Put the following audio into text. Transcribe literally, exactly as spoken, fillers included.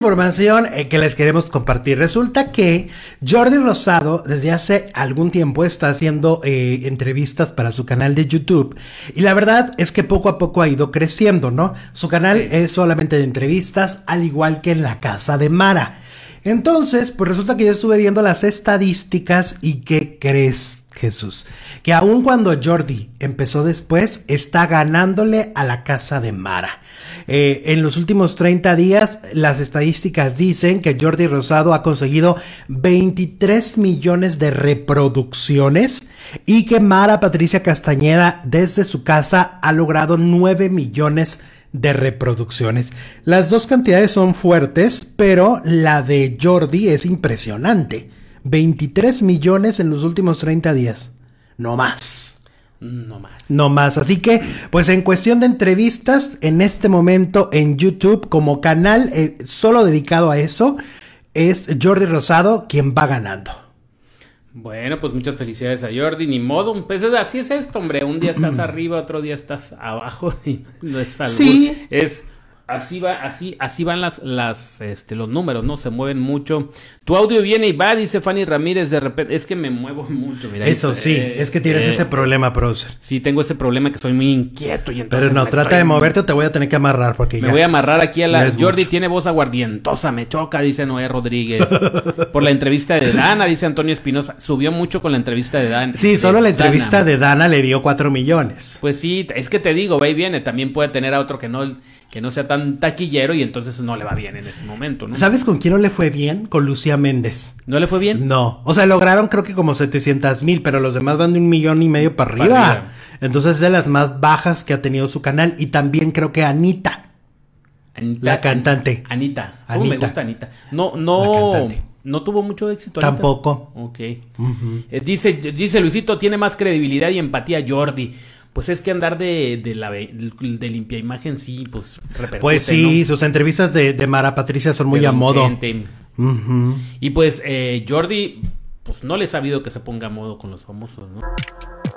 Información eh, que les queremos compartir. Resulta que Jordi Rosado desde hace algún tiempo está haciendo eh, entrevistas para su canal de YouTube y la verdad es que poco a poco ha ido creciendo, ¿no? Su canal sí. es solamente de entrevistas, al igual que en La Casa de Mara. Entonces, pues resulta que yo estuve viendo las estadísticas y ¿qué crees, Jesús? Que aun cuando Jordi empezó después, está ganándole a La Casa de Mara. Eh, en los últimos treinta días, las estadísticas dicen que Jordi Rosado ha conseguido veintitrés millones de reproducciones y que Mara Patricia Castañeda desde su casa ha logrado nueve millones de reproducciones. Las dos cantidades son fuertes, pero la de Jordi es impresionante. veintitrés millones en los últimos treinta días. No más. No más. No más. Así que, pues en cuestión de entrevistas, en este momento en YouTube, como canal eh, solo dedicado a eso, es Jordi Rosado quien va ganando. Bueno, pues muchas felicidades a Jordi, ni modo, pues así es esto, hombre, un día estás arriba, otro día estás abajo y no es algo. Sí. Es así va, así, así van las, las, este, los números, ¿no? Se mueven mucho. Tu audio viene y va, dice Fanny Ramírez, de repente, es que me muevo mucho, mira. Eso sí, eh, es que tienes eh, ese problema, producer. Sí, tengo ese problema que soy muy inquieto y entonces. Pero no, trata estoy... de moverte o te voy a tener que amarrar porque me ya. voy a amarrar aquí a la. Jordi mucho. Tiene voz aguardientosa, me choca, dice Noé Rodríguez. Por la entrevista de Dana, dice Antonio Espinosa. Subió mucho con la entrevista de Dana. Sí, solo de la entrevista Dana. de Dana le dio cuatro millones. Pues sí, es que te digo, va y viene. También puede tener a otro que no, que no sea tan taquillero y entonces no le va bien en ese momento, ¿no? ¿Sabes con quién no le fue bien? Con Lucía Méndez. ¿No le fue bien? No, o sea, lograron creo que como setecientos mil, pero los demás van de un millón y medio para arriba. Para arriba. Entonces es de las más bajas que ha tenido su canal. Y también creo que Anita, Anita la cantante. Anita. ¿Cómo Anita. me gusta Anita? No, no, no tuvo mucho éxito. Anita. Tampoco. Ok. Uh-huh. eh, dice, dice Luisito, tiene más credibilidad y empatía Jordi. Pues es que andar de, de la de, de limpia imagen, sí, pues repercute, Pues sí, ¿no? sus entrevistas de, de Mara Patricia son muy de a modo. Uh-huh. Y pues eh, Jordi, pues no le ha sabido que se ponga a modo con los famosos, ¿no?